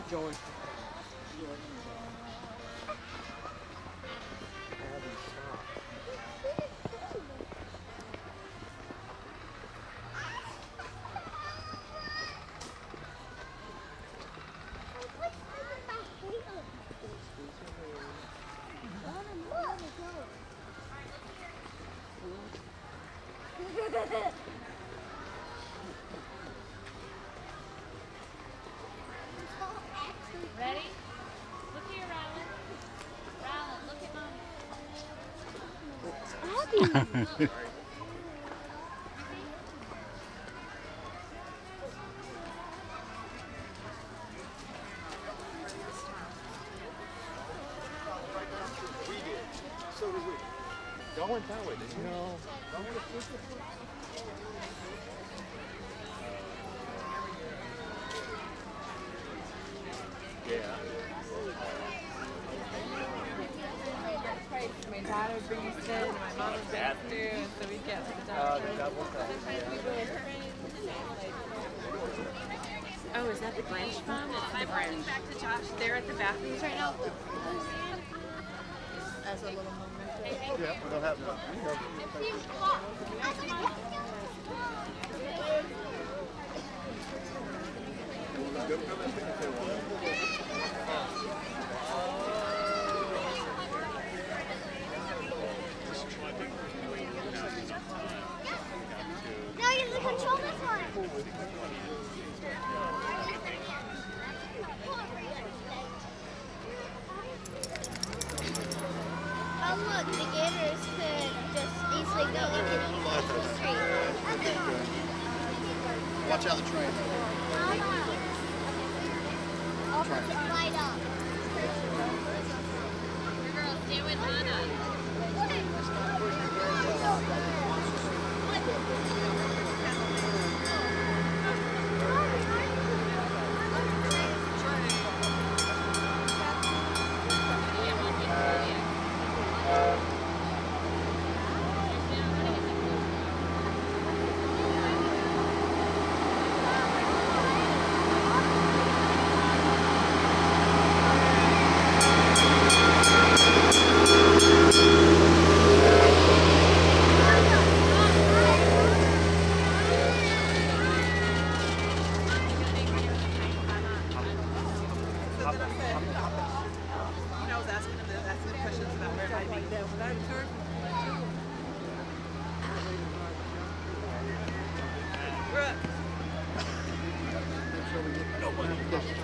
Joey. Ready? Look here, Rylan. Rylan, look at Mom. Look. We did. So did we. Y'all went that way, didn't you? No. Yeah. My dad would bring us food, and my mom would bring us food, and so we'd get to the doctor. Sometimes we go with friends. Oh, is that the Blanche mom? I'm walking back to Josh. They're at the bathrooms right now. As a little moment. Yeah, we don't have none. No, you have to control this one. Oh look, the gators could just easily go into the street. Watch out the train. Light up. Girls, stay with Anna. I was asking him questions about where I think that when I returned. Brooke.